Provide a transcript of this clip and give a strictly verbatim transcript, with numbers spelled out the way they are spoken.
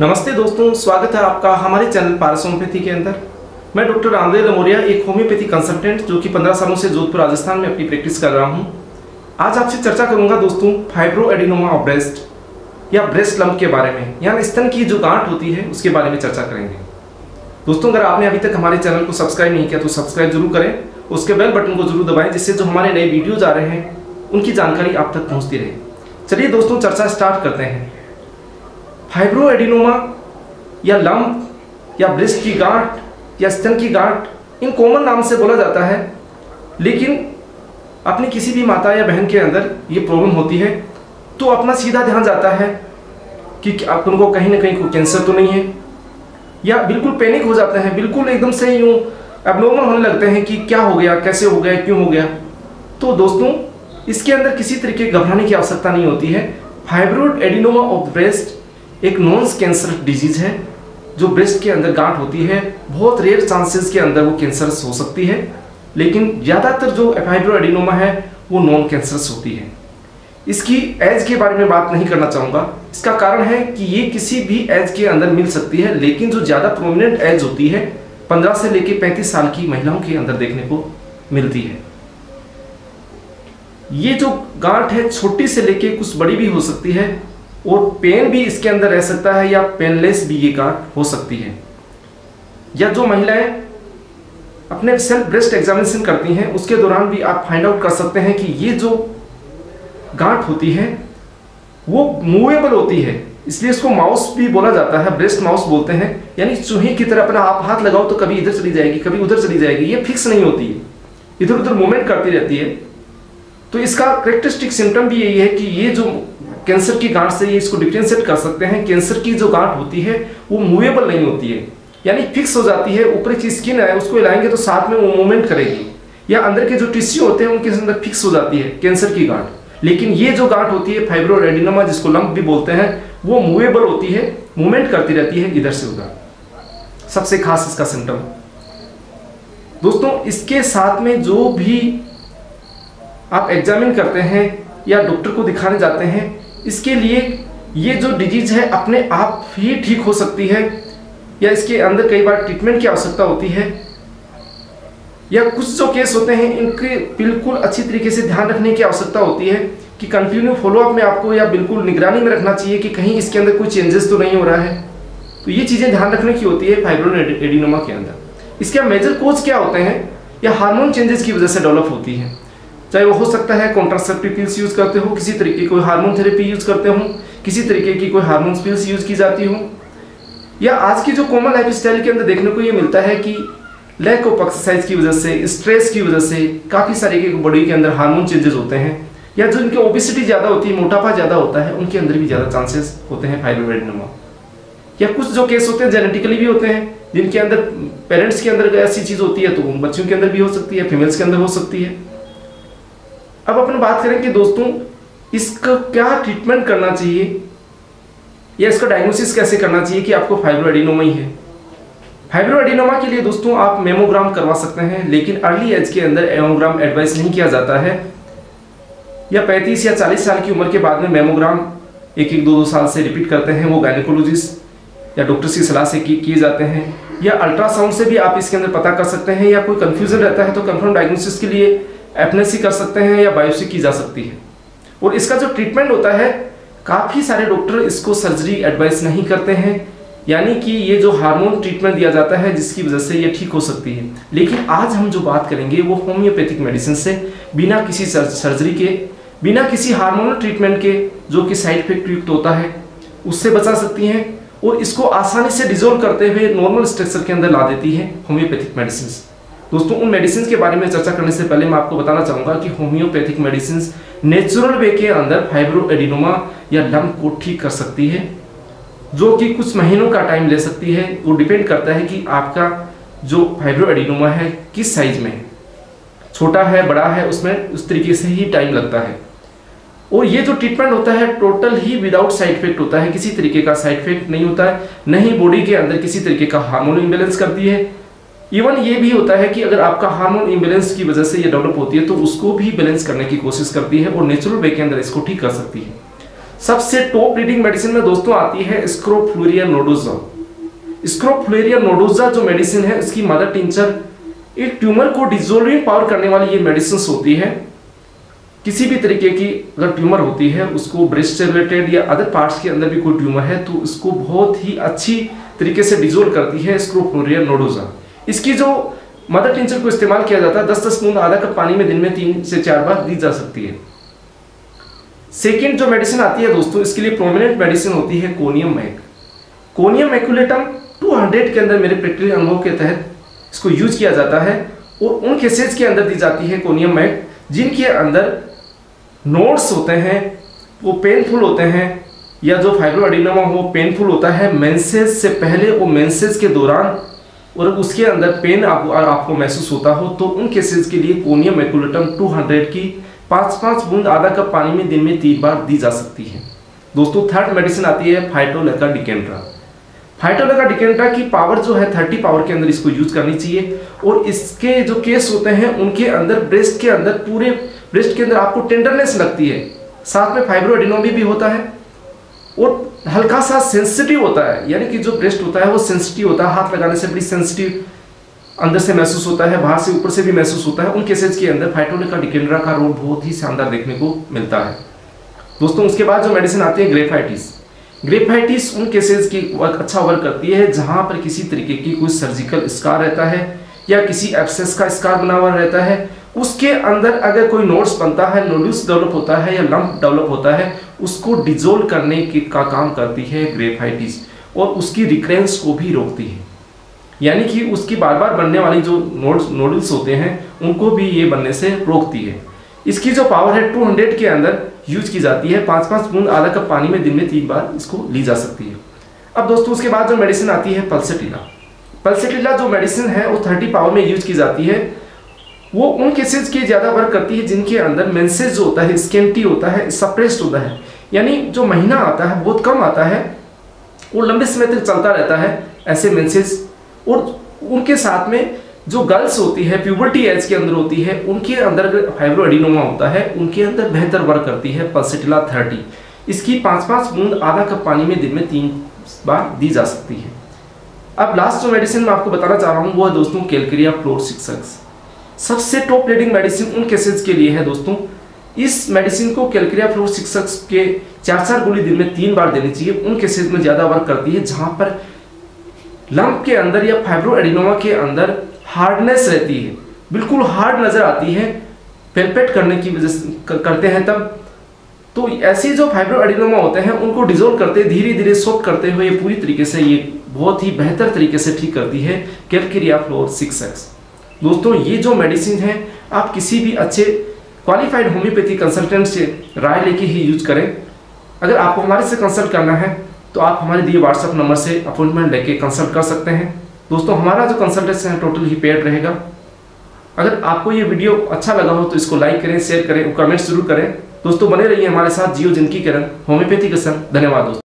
नमस्ते दोस्तों, स्वागत है आपका हमारे चैनल पारस होम्योपैथी के अंदर। मैं डॉक्टर रामदेव लमोरिया, एक होम्योपैथी कंसल्टेंट जो कि पंद्रह सालों से जोधपुर राजस्थान में अपनी प्रैक्टिस कर रहा हूं। आज आपसे चर्चा करूंगा दोस्तों फाइब्रो एडिनोमा ऑफ ब्रेस्ट या ब्रेस्ट लंप के बारे में, यानी स्तन की जो गांठ होती है उसके बारे में चर्चा करेंगे। दोस्तों, अगर आपने अभी तक हमारे चैनल को सब्सक्राइब नहीं किया तो सब्सक्राइब जरूर करें, उसके बेल बटन को जरूर दबाएं जिससे जो हमारे नए वीडियोज आ रहे हैं उनकी जानकारी आप तक पहुँचती रहे। चलिए दोस्तों, चर्चा स्टार्ट करते हैं। फाइब्रो एडिनोमा या लंप या ब्रेस्ट की गांठ या स्तन की गांठ इन कॉमन नाम से बोला जाता है, लेकिन अपनी किसी भी माता या बहन के अंदर ये प्रॉब्लम होती है तो अपना सीधा ध्यान जाता है कि आप उनको कहीं ना कहीं कोई कैंसर तो नहीं है, या बिल्कुल पैनिक हो जाते हैं, बिल्कुल एकदम से यूँ एबनॉर्मल होने लगते हैं कि क्या हो गया, कैसे हो गया, क्यों हो गया। तो दोस्तों, इसके अंदर किसी तरीके घबराने की आवश्यकता नहीं होती है। फाइब्रो एडिनोमा ऑफ ब्रेस्ट एक नॉन कैंसर डिजीज है जो ब्रेस्ट के अंदर गांठ होती है। बहुत रेयर चांसेस के अंदर वो कैंसरस हो सकती है, लेकिन ज़्यादातर जो फाइब्रो एडिनोमा है वो नॉन कैंसरस होती है। इसकी एज के बारे में बात नहीं करना चाहूँगा। इसका कारण है कि ये किसी भी एज के अंदर मिल सकती है, लेकिन जो ज़्यादा प्रोमिनेंट एज होती है पंद्रह से लेकर पैंतीस साल की महिलाओं के अंदर देखने को मिलती है। ये जो गांठ है छोटी से लेके कुछ बड़ी भी हो सकती है और पेन भी इसके अंदर रह सकता है या पेनलेस भी ये गांठ हो सकती है। या जो महिलाएं अपने सेल्फ ब्रेस्ट एग्जामिनेशन करती हैं उसके दौरान भी आप फाइंड आउट कर सकते हैं कि ये जो गांठ होती है वो मूवेबल होती है, इसलिए इसको माउस भी बोला जाता है, ब्रेस्ट माउस बोलते हैं। यानी चूहे की तरह अपना आप हाथ लगाओ तो कभी इधर चली जाएगी, कभी उधर चली जाएगी, ये फिक्स नहीं होती है, इधर उधर मूवमेंट करती रहती है। तो इसका कैरेक्टरिस्टिक सिम्टम भी यही है कि ये जो कैंसर की गांठ से ये इसको डिफरेंशिएट कर सकते हैं। कैंसर की जो गांठ होती है वो मूवेबल नहीं होती है, यानी फिक्स हो जाती है। ऊपर की स्किन है उसको हिलाएंगे तो साथ में वो मूवमेंट करेगी, या अंदर के जो टिश्यू होते हैं उनके अंदर फिक्स हो जाती है कैंसर की गांठ। लेकिन ये जो गांठ होती है फाइब्रो एडिनोमा, जिसको लंप भी बोलते हैं, वो मूवेबल होती है, मूवमेंट करती रहती है इधर से उधर। सबसे खास इसका सिम्टम दोस्तों, इसके साथ में जो भी आप एग्जामिन करते हैं या डॉक्टर को दिखाने जाते हैं, इसके लिए ये जो डिजीज है अपने आप ही ठीक हो सकती है, या इसके अंदर कई बार ट्रीटमेंट की आवश्यकता होती है, या कुछ जो केस होते हैं इनके बिल्कुल अच्छी तरीके से ध्यान रखने की आवश्यकता होती है कि कंटिन्यू फॉलोअप में आपको या बिल्कुल निगरानी में रखना चाहिए कि कहीं इसके अंदर कोई चेंजेस तो नहीं हो रहा है। तो ये चीज़ें ध्यान रखने की होती है फाइब्रो एडिनोमा के अंदर। इसके मेजर कोज क्या होते हैं, या हार्मोन चेंजेस की वजह से डेवलप होती है। चाहे वो हो सकता है कॉन्ट्रासेप्टिव पिल्स यूज करते हो, किसी तरीके की कोई हार्मोन थेरेपी यूज करते हो, किसी तरीके की कोई हार्मोन पिल्स यूज की जाती हो, या आज की जो कॉमन लाइफ स्टाइल के अंदर देखने को ये मिलता है कि लैक ऑफ एक्सरसाइज की वजह से, स्ट्रेस की वजह से काफ़ी सारे के बॉडी के अंदर हार्मोन चेंजेस होते हैं, या जो इनकी ओबेसिटी ज़्यादा होती है, मोटापा ज़्यादा होता है, उनके अंदर भी ज़्यादा चांसेस होते हैं फाइब्रो एडिनोमा। या कुछ जो केस होते हैं जेनेटिकली भी होते हैं, जिनके अंदर पेरेंट्स के अंदर ऐसी चीज़ होती है तो बच्चों के अंदर भी हो सकती है, फीमेल्स के अंदर हो सकती है। अब अपन बात करें कि दोस्तों इसका क्या ट्रीटमेंट करना चाहिए या इसका डायग्नोसिस कैसे करना चाहिए कि आपको फाइब्रो एडिनोमा ही है। फाइब्रो एडिनोमा के लिए दोस्तों आप मेमोग्राम करवा सकते हैं, लेकिन अर्ली एज के अंदर मेमोग्राम एडवाइस नहीं किया जाता है, या पैंतीस या चालीस साल की उम्र के बाद में मेमोग्राम एक एक दो दो साल से रिपीट करते हैं, वो गायनेकोलॉजिस्ट या डॉक्टर की सलाह से किए जाते हैं। या अल्ट्रासाउंड से भी आप इसके अंदर पता कर सकते हैं, या कोई कन्फ्यूजन रहता है तो कंफर्म डायग्नोसिस के लिए एपनेसी कर सकते हैं या बायोप्सी की जा सकती है। और इसका जो ट्रीटमेंट होता है, काफ़ी सारे डॉक्टर इसको सर्जरी एडवाइस नहीं करते हैं, यानी कि ये जो हार्मोन ट्रीटमेंट दिया जाता है जिसकी वजह से ये ठीक हो सकती है। लेकिन आज हम जो बात करेंगे वो होम्योपैथिक मेडिसिन से, बिना किसी सर्जरी के, बिना किसी हार्मोनल ट्रीटमेंट के, जो कि साइड इफेक्ट युक्त होता है, उससे बचा सकती हैं और इसको आसानी से डिजोल्व करते हुए नॉर्मल स्ट्रक्चर के अंदर ला देती है होम्योपैथिक मेडिसिन। दोस्तों, उन मेडिसिन के बारे में चर्चा करने से पहले मैं आपको बताना चाहूँगा कि होम्योपैथिक मेडिसिन नेचुरल वे के अंदर फाइब्रो एडिनोमा या लंप को ठीक कर सकती है, जो कि कुछ महीनों का टाइम ले सकती है। वो डिपेंड करता है कि आपका जो फाइब्रो एडिनोमा है किस साइज में है, छोटा है, बड़ा है, उसमें उस तरीके से ही टाइम लगता है। और ये जो ट्रीटमेंट होता है टोटल ही विदाउट साइड इफेक्ट होता है, किसी तरीके का साइड इफेक्ट नहीं होता है, न ही बॉडी के अंदर किसी तरीके का हार्मोन इम्बैलेंस करती है। इवन ये भी होता है कि अगर आपका हार्मोन इम्बैलेंस की वजह से ये डेवलप होती है तो उसको भी बैलेंस करने की कोशिश करती है और नेचुरल वे के अंदर इसको ठीक कर सकती है। सबसे टॉप रीडिंग मेडिसिन में दोस्तों आती है स्क्रोफ्लोरिया नोडोजोल। स्क्रोफ्लोरिया नोडोजोल जो मेडिसिन है, इसकी मदर टिंचर एक ट्यूमर को डिसोल्विंग पावर करने वाली ये मेडिसिन होती है। किसी भी तरीके की अगर ट्यूमर होती है, उसको ब्रेस्ट से रिलेटेड या अदर पार्ट्स के अंदर भी कोई ट्यूमर है, तो उसको बहुत ही अच्छी तरीके से डिसोल्व करती है स्क्रोफ्लोरिया नोडोजोल। इसकी जो मदर टिंचर को इस्तेमाल किया जाता है, दस दस बूंद आधा कप पानी में दिन में तीन से चार बार दी जा सकती है। सेकेंड जो मेडिसिन आती है दोस्तों, इसके लिए प्रोमिनेंट मेडिसिन होती है कोनियम मैक। कोनियम मैकुलेटम दो सौ के अंदर मेरे प्रैक्टिकल अनुभव के तहत इसको यूज किया जाता है और उन केसेस के अंदर दी जाती है कोनियम मैक जिनके अंदर नोड्स होते हैं, वो पेनफुल होते हैं, या जो फाइब्रोएडिनोमा हो पेनफुल होता है मेंसेस से पहले और मेंसेस के दौरान, और उसके अंदर पेन आप, आपको महसूस होता हो, तो उन केसेस के लिए कोनियम मैकुलेटम दो सौ की पाँच पाँच बूंद आधा कप पानी में दिन में तीन बार दी जा सकती है। दोस्तों थर्ड मेडिसिन आती है फाइटोलेका डिकेंड्रा। फाइटोलेका डिकेंड्रा की पावर जो है तीस पावर के अंदर इसको यूज करनी चाहिए, और इसके जो केस होते हैं उनके अंदर ब्रेस्ट के अंदर पूरे ब्रेस्ट के अंदर आपको टेंडरनेस लगती है, साथ में फाइब्रोएडिनोमी भी होता है और हल्का सा सेंसिटिव होता है, यानी कि जो ब्रेस्ट होता है वो सेंसिटिव होता है, हाथ लगाने से बड़ी सेंसिटिव अंदर से महसूस होता है, बाहर से ऊपर से भी महसूस होता है। उन केसेस के अंदर फाइटोलेका डिकेंड्रा का रोल बहुत ही शानदार देखने को मिलता है। दोस्तों उसके बाद जो मेडिसिन आती है ग्रेफाइटिस। ग्रेफाइटिस उन केसेस की अच्छा वर्क करती है जहां पर किसी तरीके की कोई सर्जिकल स्कार रहता है या किसी एब्सेस का स्कार बना हुआ रहता है, उसके अंदर अगर कोई नोड्स बनता है, नोड्यूल्स डेवलप होता है या लंप डेवलप होता है, उसको डिजोल्व करने की का काम करती है ग्रेफाइटिस, और उसकी रिकरेंस को भी रोकती है। यानी कि उसकी बार बार बनने वाली जो नोड्स नोड्यूल्स होते हैं उनको भी ये बनने से रोकती है। इसकी जो पावर है दो सौ के अंदर यूज की जाती है, पाँच पाँच बूंद आधा कप पानी में दिन में तीन बार इसको ली जा सकती है। अब दोस्तों उसके बाद जो मेडिसिन आती है पल्सेटिला। पल्सेटिला जो मेडिसिन है वो तीस पावर में यूज की जाती है। वो उन केसेस के ज़्यादा वर्क करती है जिनके अंदर मेंसेस जो होता है स्केंटी होता है, सप्रेस्ड होता है, यानी जो महीना आता है बहुत कम आता है, वो लंबे समय तक चलता रहता है ऐसे मेंसेस, और उनके साथ में जो गर्ल्स होती है प्यूबर्टी एज के अंदर होती है, उनके अंदर फाइब्रोएडिनोमा होता है, उनके अंदर बेहतर वर्क करती है पल्सेटिला तीस। इसकी पाँच पाँच बूंद आधा कप पानी में दिन में तीन बार दी जा सकती है। अब लास्ट जो मेडिसिन मैं आपको बताना चाह रहा हूँ वो है दोस्तों कैलकेरिया फ्लोरसिक्स। सबसे टॉप लीडिंग मेडिसिन उन केसेस के लिए है दोस्तों। इस मेडिसिन को कैलकेरिया फ्लोरसिक्स के चार चार गोली दिन में तीन बार देनी चाहिए। उन केसेस में ज़्यादा वर्क करती है जहाँ पर लंप के अंदर या फाइब्रोएडिनोमा के अंदर हार्डनेस रहती है, बिल्कुल हार्ड नजर आती है, पेल्पेट करने की वजह से करते हैं तब, तो ऐसे जो फाइब्रोएडिनोमा होते हैं उनको डिजोल्व करते धीरे धीरे सॉफ्ट करते हुए पूरी तरीके से ये बहुत ही बेहतर तरीके से ठीक करती है कैलकेरिया फ्लोरसिक्स। दोस्तों ये जो मेडिसिन है आप किसी भी अच्छे क्वालिफाइड होम्योपैथी कंसल्टेंट से राय लेके ही यूज करें। अगर आपको हमारे से कंसल्ट करना है तो आप हमारे दिए व्हाट्सएप नंबर से अपॉइंटमेंट लेके कंसल्ट कर सकते हैं। दोस्तों हमारा जो कंसल्टेशन है टोटल ही पेड रहेगा। अगर आपको ये वीडियो अच्छा लगा हो तो इसको लाइक करें, शेयर करें और कमेंट्स जरूर करें। दोस्तों बने रहिए हमारे साथ जियो जिंदगी किरण होम्योपैथी के संग। धन्यवाद दोस्तों।